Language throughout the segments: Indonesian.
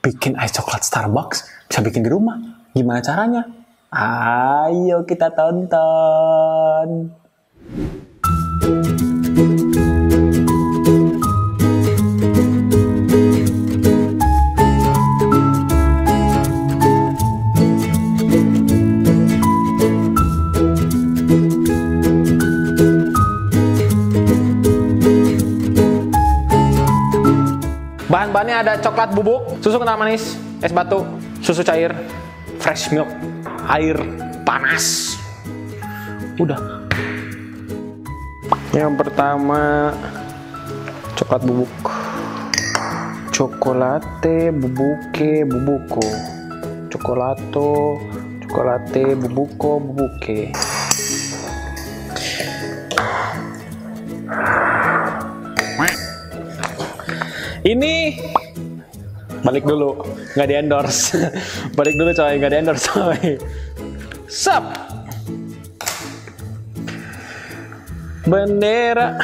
bikin ice coklat Starbucks bisa bikin di rumah. Gimana caranya? Ayo kita tonton. Bahan-bahannya ada coklat bubuk, susu kental manis, es batu, susu cair, fresh milk, air panas. Udah. Yang pertama coklat bubuk. Chocolate bubuke bubuko. Chocolate bubuko bubuke. Ini balik dulu, nggak di endorse. Balik dulu coy, nggak di endorse coy. Sup. Bendera.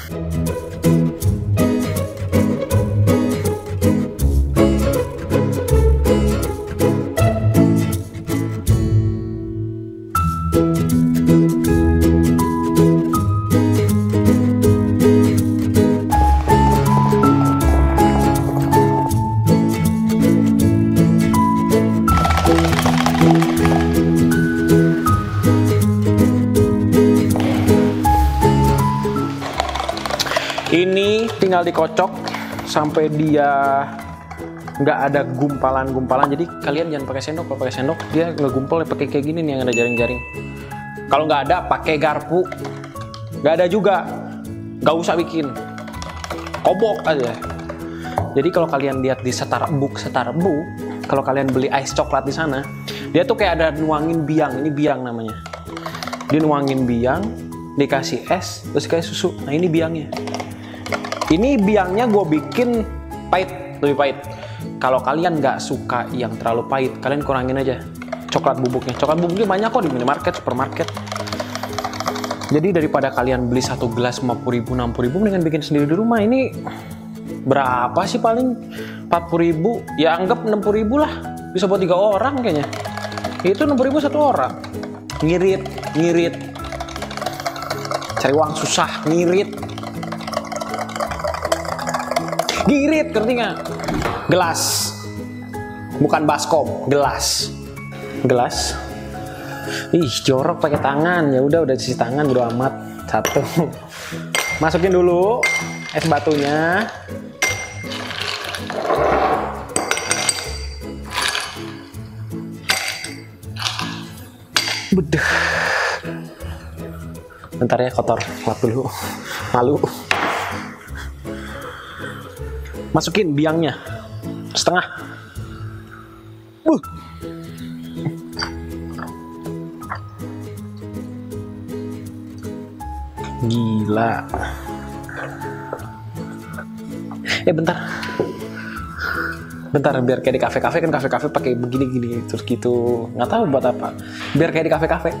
Ini tinggal dikocok sampai dia nggak ada gumpalan-gumpalan. Jadi kalian jangan pakai sendok. Kalau pakai sendok dia ngegumpal, pakai kayak gini nih yang ada jaring-jaring. Kalau nggak ada pakai garpu. Nggak ada juga, nggak usah bikin. Kobok aja. Jadi kalau kalian lihat di Starbucks, kalau kalian beli ice coklat di sana, dia tuh kayak ada nuangin biang. Ini biang namanya. Dia nuangin biang, dikasih es, terus dikasih susu. Nah ini biangnya. Ini biangnya gue bikin pahit, lebih pahit. Kalau kalian nggak suka yang terlalu pahit, kalian kurangin aja coklat bubuknya. Coklat bubuknya banyak kok di minimarket, supermarket. Jadi daripada kalian beli satu gelas 50.000, 60.000, mendingan bikin sendiri di rumah. Ini berapa sih paling? 40.000, ya anggap 60.000 lah. Bisa buat 3 orang kayaknya. Itu 60.000 satu orang. Ngirit. Cari uang susah, ngirit, ngerti nggak? Gelas, bukan baskom, gelas. Ih, jorok pakai tangan. Ya udah cuci tangan, bodo amat. Satu. Masukin dulu es batunya. Bedeh. Bentar ya, kotor. Lap dulu. Malu. Masukin biangnya setengah. Gila. Bentar, biar kayak di kafe-kafe kan, kafe-kafe pakai begini-gini terus gitu. Nggak tahu buat apa. Biar kayak di kafe-kafe.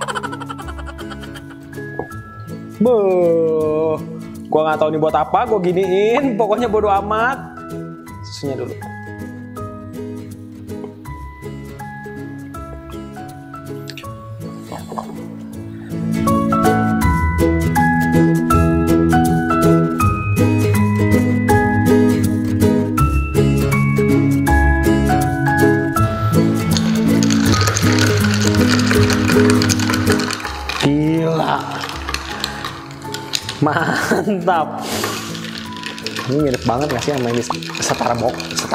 Gua nggak tahu nih buat apa, gua giniin, pokoknya bodo amat. Susunya dulu. Gila. Mantap. Ini mirip banget gak sih sama ini Starbucks.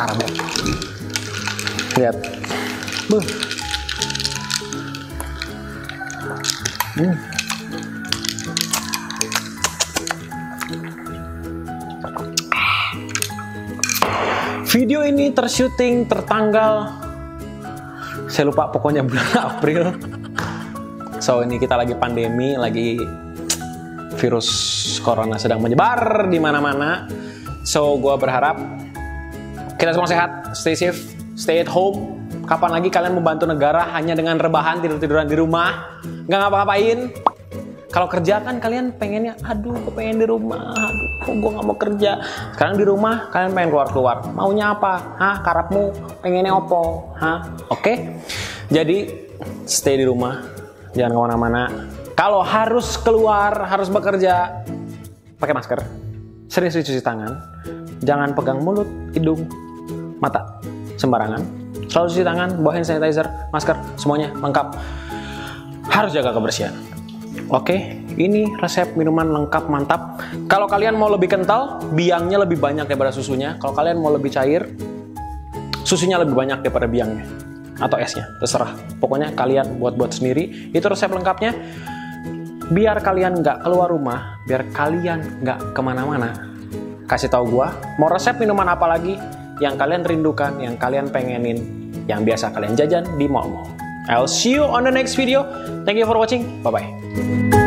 Lihat. Video ini tersyuting tertanggal, saya lupa pokoknya bulan April. So ini kita lagi pandemi, lagi virus corona sedang menyebar di mana-mana. So, gue berharap kita semua sehat, stay safe, stay at home. Kapan lagi kalian membantu negara hanya dengan rebahan, tidur-tiduran di rumah, nggak ngapa-ngapain? Kalau kerja kan kalian pengennya, aduh gue pengen di rumah, aduh kok gue nggak mau kerja. Sekarang di rumah kalian pengen keluar-keluar. Maunya apa? Hah? Karapmu pengennya opo? Hah? Oke? Jadi stay di rumah, jangan kemana-mana. Kalau harus keluar, harus bekerja, pakai masker. Sering-sering cuci tangan. Jangan pegang mulut, hidung, mata sembarangan. Selalu cuci tangan, bawa hand sanitizer, masker, semuanya lengkap. Harus jaga kebersihan. Oke, ini resep minuman lengkap mantap. Kalau kalian mau lebih kental, biangnya lebih banyak daripada susunya. Kalau kalian mau lebih cair, susunya lebih banyak daripada biangnya. Atau esnya, terserah. Pokoknya kalian buat-buat sendiri. Itu resep lengkapnya. Biar kalian nggak keluar rumah, biar kalian nggak kemana-mana. Kasih tahu gua, mau resep minuman apa lagi yang kalian rindukan, yang kalian pengenin, yang biasa kalian jajan di mall-mall. I'll see you on the next video. Thank you for watching. Bye-bye.